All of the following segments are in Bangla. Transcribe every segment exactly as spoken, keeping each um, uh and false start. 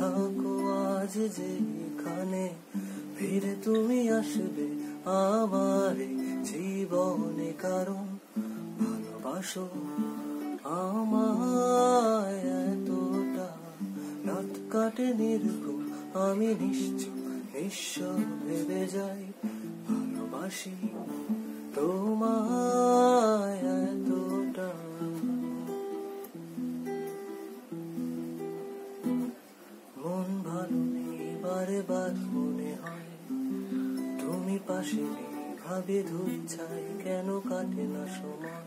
থাকো আজ যেখানে, ফিরে তুমি আসবে আমার জীবনে, কারণ ভালোবাসো আমায় এতটা। রাত কাটে নির্ঘুম, আমি নিশ্চুপ নিঃস্ব ভেবে যাই, ভালোবাসি তোমায় এতটা। মন ভালো নেই, বারে বার মনে হয় তুমি পাশে নেই, ভাবে ধুই চাই কেন কাটে না সময়।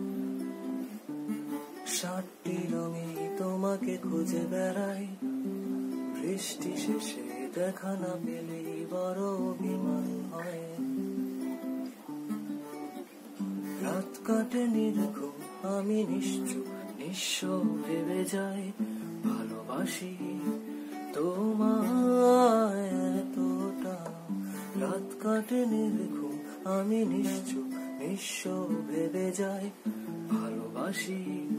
সাতটি রঙে তোমাকে খুঁজে বেড়াই, বৃষ্টি শেষে দেখা না পেলে বড় অভিমান হয়। রাত কাটে নির্ঘুম, আমি নিশ্চুপ নিঃস্ব ভেবে যাই, ভালোবাসি তোমায় এতটা। রাত কাটে নির্ঘুম, আমি নিশ্চুপ নিঃস্ব ভেবে যাই, ভালোবাসি